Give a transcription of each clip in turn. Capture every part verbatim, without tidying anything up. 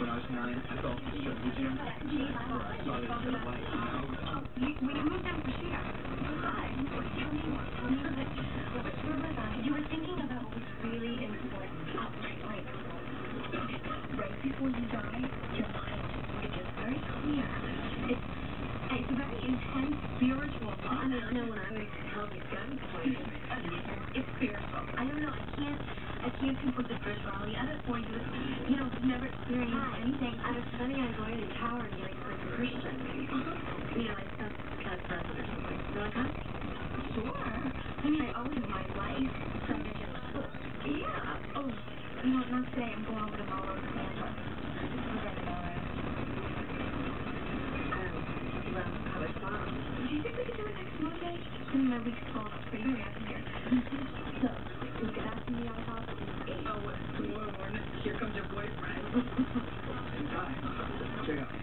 when I was nine, I felt the strip museum. I saw this set of lights, and I was... Oh, you, when you moved down for Sheeta. Hi. Tell me more. Tell me what, what, where was I? You were thinking about what was really important. Oh, right, right. Okay, right before you die, your mind it gets very clear. It's, it's very intense, spiritual. I mean, I know when I was held at gunpoint, it's spiritual. I don't know, I can't, I can't pinpoint the spirituality of it for you. You know, you've never experienced anything. I was studying on going to tower and getting like a Christian. You know, like some kind of present or something. You're like, huh? Sure. I mean, I always in my life started to school. Yeah. Oh, you know what, not today. I'm going over to Marlowe, Santa. We're going to go there. Um, well, how much fun? Do you think we could do it next Monday? I mean, my week's full. It's pretty hurry up here. So, we get out to New York House at eight. Oh, what? What? Here comes your boyfriend. Hi. Check out.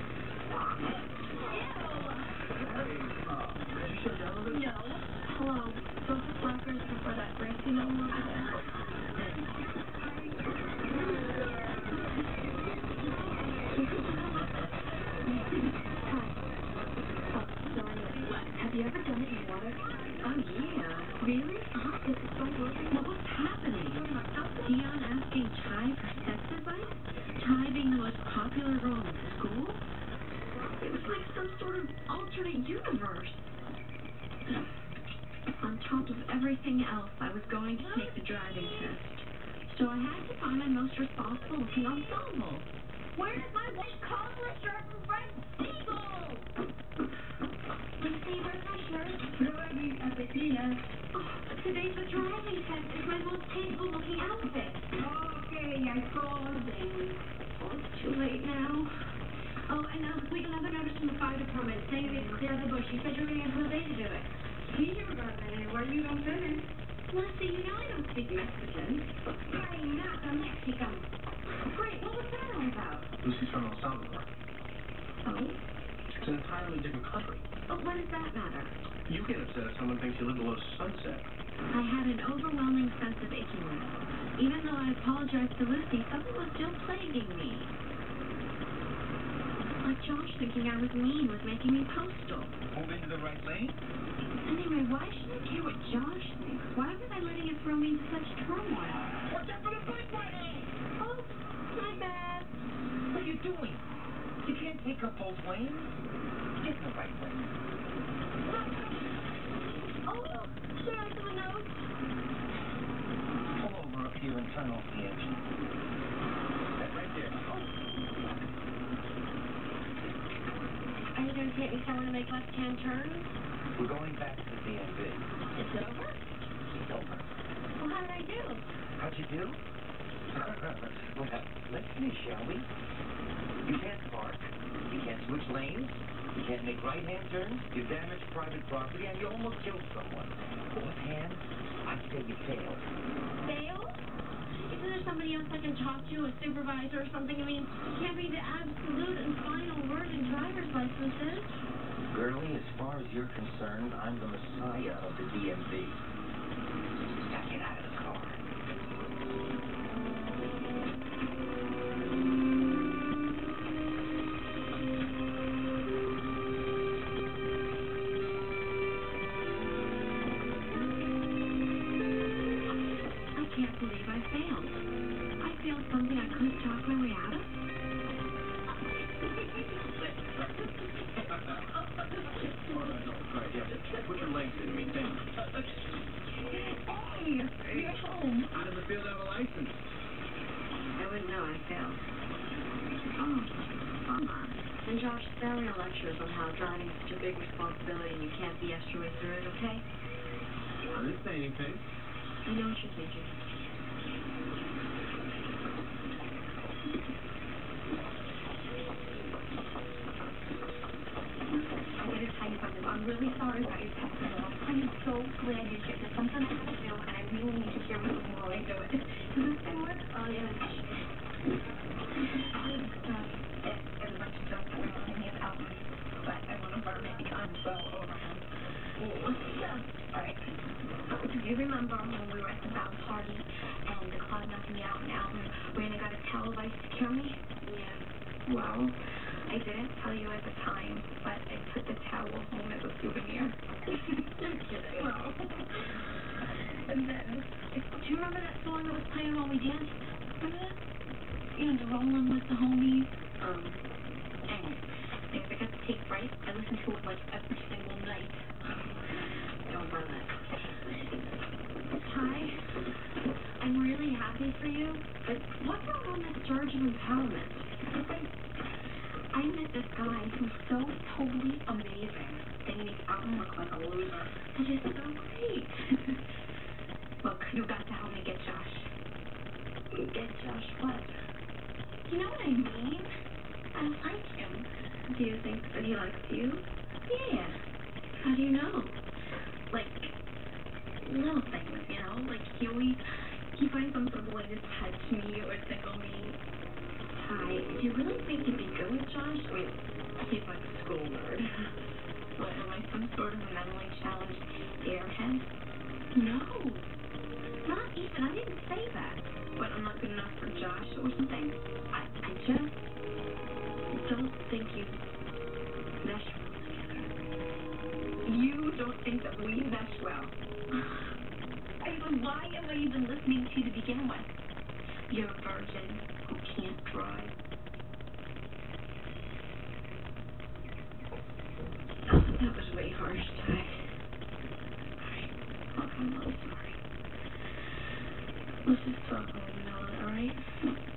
Did you shut down a little bit? No. Hello. Those are placards before that dressing room over there. Have you ever done it in water? Oh, yeah. Really? Uh-huh. Is it so working? Well, what's happening? Dion asking Ty for sex advice? Ty being the most popular girl in school? It was like some sort of alternate universe. On top of everything else, I was going to take the driving test. So I had to find my most responsible looking ensemble. Where's my wish collar shirt from Fred Siegel? Lucy, where's my shirt? Driving at the E S. Oh, but today's the driving test. It's my most tasteful looking outfit. Okay, I saw things. Oh, it's too late now. Oh, and um, we got another notice from the fire department saying they cleared the bush. You said you were going to get Jose to do it. We never got that anywhere. You don't fit in. Lucy, you know I don't speak Mexican. I'm not a Mexican. Great, what was that all about? Lucy's from El Salvador. Oh? It's an entirely different country. But what does that matter? You get upset if someone thinks you live below sunset. I had an overwhelming sense of ickiness. Even though I apologized to Lucy, something was still plaguing me. Like Josh thinking I was mean was making me postal. Move into the right lane? Anyway, why should I care what Josh thinks? Why was I letting it throw me into such turmoil? Watch out for the bike riding! Oh, my bad. What are you doing? You can't take up both lanes. Get in the right lane. Oh, sorry for the nose. Pull over up here and turn off the engine. That right there. Oh. Are you going to take me somewhere to make left-hand turns? We're going back to the D M V. It's over? It's over. Well, how did I do? How'd you do? Well, let's finish, shall we? You can't park. You can't switch lanes. You can't make right-hand turns. You damaged private property, and you almost killed someone. Offhand, I say you failed. Fail? Isn't there somebody else I can talk to, a supervisor or something? I mean, it can't be the absolute and final word in driver's licenses. Girlie, as far as you're concerned, I'm the messiah of the D M V. Now get out of the car. I can't believe I failed. I failed something I couldn't talk my way out of. Put your legs in me, think. Hey, you're home. How does it feel to have a license? I wouldn't know I failed. Oh, bummer. And Josh Sparrow lectures on how driving is such a big responsibility and you can't B S your way through it, okay? I didn't say anything. I know what you're thinking. I gotta tell you something. I'm really sorry about your pet animal. I'm so glad you did. There's something I have to do, and I really need to hear what you want to do it. Does this thing work? Oh, yeah. There's a bunch of stuff going on in his album, but I want to burn it because I'm so over him. Yeah. All right. Do you remember when we were at the Val party, and the club knocked me out, and Alvin ran and got a televised to kill me? Yeah. towel. I didn't tell you at the time, but I took the towel home as a souvenir. You're kidding. No. And then, do you remember that song that was playing while we danced? Remember that? You know, the Rolling with the Homies? Um, anyway, if I got the tape right, I listened to it like every single night. Don't run that. Hi. I'm really happy for you, but what brought on this surge of empowerment? I met this guy who's so totally amazing, and he makes Alton look like a loser, which is so great. Look, you got to help me get Josh. Get Josh what? You know what I mean? I like him. Do you think that he likes you? Yeah. How do you know? Like, little things, you know? Like, he always, he finds some sort of way to touch me or tickle me. Hi, do you really think you'd be good with Josh? Wait, he's like a school nerd. What, am I some sort of a mentally challenged airhead? No. Not even, I didn't say that. But I'm not good enough for Josh or something? I, I just don't think you mesh well together. You don't think that we mesh well? I mean, why am I even listening to you to begin with? You're a virgin who can't drive. Oh, that was way harsh, Ty. Alright, look, I'm a little sorry. Let's just talk when we know it, alright?